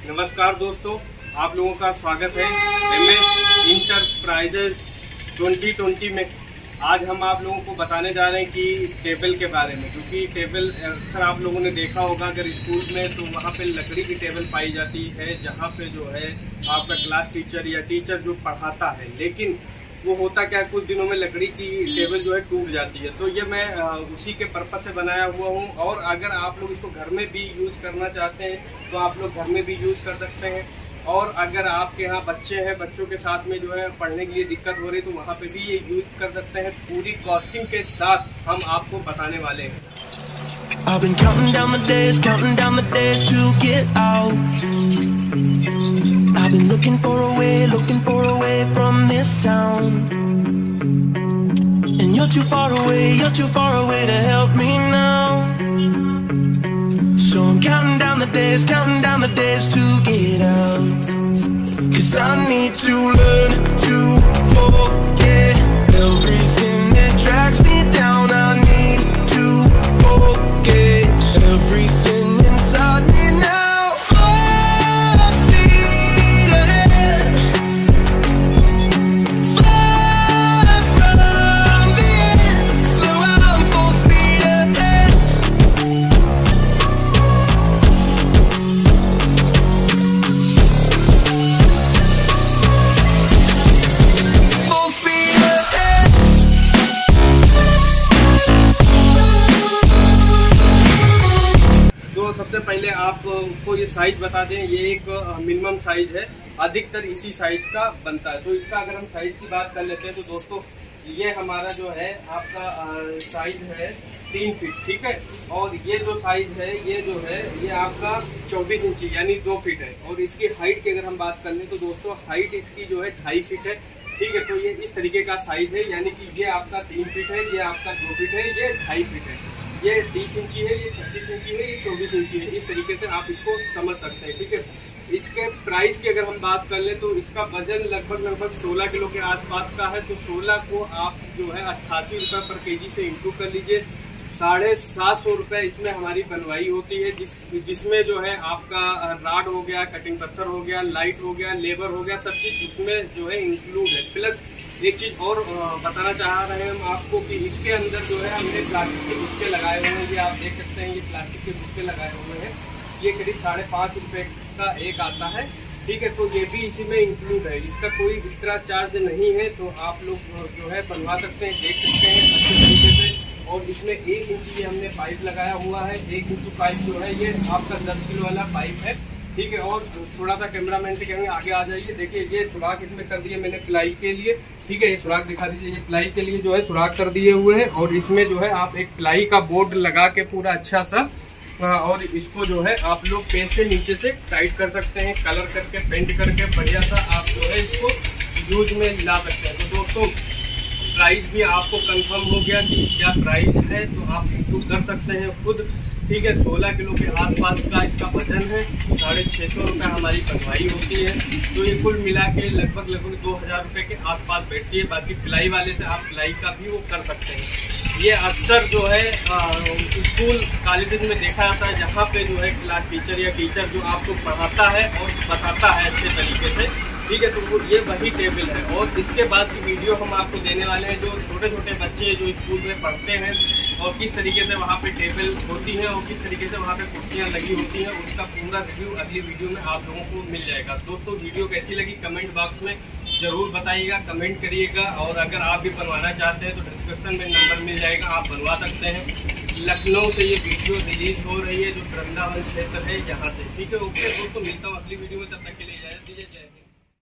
नमस्कार दोस्तों, आप लोगों का स्वागत है MS इंटरप्राइजेज 2020 में। आज हम आप लोगों को बताने जा रहे हैं कि टेबल के बारे में, क्योंकि टेबल अक्सर आप लोगों ने देखा होगा अगर स्कूल में, तो वहाँ पे लकड़ी की टेबल पाई जाती है, जहाँ पे जो है आपका क्लास टीचर या टीचर जो पढ़ाता है, लेकिन वो होता क्या कुछ दिनों में लकड़ी की टेबल जो है टूट जाती है। तो ये मैं उसी के पर्पज से बनाया हुआ हूँ। और अगर आप लोग इसको घर में भी यूज करना चाहते हैं तो आप लोग घर में भी यूज कर सकते हैं। और अगर आपके यहाँ बच्चे हैं, बच्चों के साथ में जो है पढ़ने के लिए दिक्कत हो रही, तो वहाँ पे भी ये यूज कर सकते हैं। पूरी कॉस्टिंग के साथ हम आपको बताने वाले हैं। I've been counting down the days to get out. I've been looking for a way from this town. And you're too far away to help me now. So I'm counting down the days to get out. 'Cause I need to learn to forget everything that drags me down. I need to focus everything inside me now. Full speed ahead, far from the end. So I'm full speed ahead. Full speed ahead. तो सबसे पहले आपको ये size बता दें, ये एक minimum size है, अधिकतर इसी साइज का बनता है। तो इसका अगर हम साइज की बात कर लेते हैं तो दोस्तों ये हमारा जो है आपका साइज है 3 फीट, ठीक है। और ये जो साइज है ये आपका 24 इंची यानी 2 फीट है। और इसकी हाइट की अगर हम बात कर लें तो दोस्तों हाइट इसकी जो है 2.5 फीट है, ठीक है। तो ये इस तरीके का साइज है, यानी कि ये आपका 3 फीट है, ये आपका 2 फीट है, ये 2.5 फीट है, ये 30 इंची है, ये 36 इंची है, ये 24 इंची है। इस तरीके से आप इसको समझ सकते हैं, ठीक है। इसके प्राइस की अगर हम बात कर लें तो इसका वजन लगभग 16 किलो के आसपास का है। तो 16 को आप जो है 88 रुपये पर केजी से इंटू कर लीजिए। 750 रुपये इसमें हमारी बनवाई होती है, जिसमें जो है आपका राड हो गया, कटिंग पत्थर हो गया, लाइट हो गया, लेबर हो गया, सब चीज़ उसमें जो है इंक्लूड है। प्लस एक चीज़ और बताना चाह रहे हैं हम आपको कि इसके अंदर जो है हमने प्लास्टिक के गुस्से लगाए हुए हैं। ये आप देख सकते हैं, ये प्लास्टिक के गुस्से लगाए हुए हैं। ये करीब 5.5 रुपये का एक आता है, ठीक है। तो ये भी इसी में इंक्लूड है, इसका कोई एक्स्ट्रा चार्ज नहीं है। तो आप लोग जो है बनवा सकते हैं, देख सकते हैं अच्छे तरीके से। और इसमें 1 इंची ये हमने पाइप लगाया हुआ है। 1 इंची पाइप जो है ये आपका 10 किलो वाला पाइप है, ठीक है। और थोड़ा सा कैमरामैन से कहेंगे आगे आ जाइए। देखिए ये सुराख इसमें कर दिए मैंने प्लाई के लिए, ठीक है। ये सुराख दिखा दीजिए, ये प्लाई के लिए जो है सुराख कर दिए हुए हैं। और इसमें जो है आप एक प्लाई का बोर्ड लगा के पूरा अच्छा सा, और इसको जो है आप लोग पेज से नीचे से टाइट कर सकते हैं, कलर करके पेंट करके बढ़िया सा आप जो है इसको यूज में ला सकते हैं। तो दोस्तों प्राइस भी आपको कंफर्म हो गया कि क्या प्राइस है, तो आप इंटू कर सकते हैं खुद, ठीक है। 16 किलो के आसपास का इसका वजन है। 650 रुपये हमारी बनवाई होती है। तो ये कुल मिला के लगभग 2000 रुपये के आसपास बैठती है। बाकी प्लाई वाले से आप प्लाई का भी वो कर सकते हैं। ये अक्सर जो है स्कूल कॉलेज में देखा जाता है, जहाँ पे जो है क्लास टीचर या टीचर जो आपको पढ़ाता है और बताता है अच्छे तरीके से, ठीक है। तो ये वही टेबल है। और इसके बाद की वीडियो हम आपको देने वाले हैं जो छोटे छोटे बच्चे जो स्कूल में पढ़ते हैं और किस तरीके से वहाँ पे टेबल होती है और किस तरीके से वहाँ पे कुर्सियाँ लगी होती हैं, उसका पूरा रिव्यू अगली वीडियो में आप लोगों को मिल जाएगा। दोस्तों वीडियो कैसी लगी कमेंट बॉक्स में ज़रूर बताइएगा, कमेंट करिएगा। और अगर आप भी बनवाना चाहते हैं तो डिस्क्रिप्शन में नंबर मिल जाएगा, आप बनवा सकते हैं। लखनऊ से ये वीडियो रिलीज हो रही है, जो वृंदावन क्षेत्र है यहाँ से, ठीक है। ओके दोस्तों, मिलता हूँ अगली वीडियो में, तब तक के लिए इजाज़त दीजिए। जय हिंद।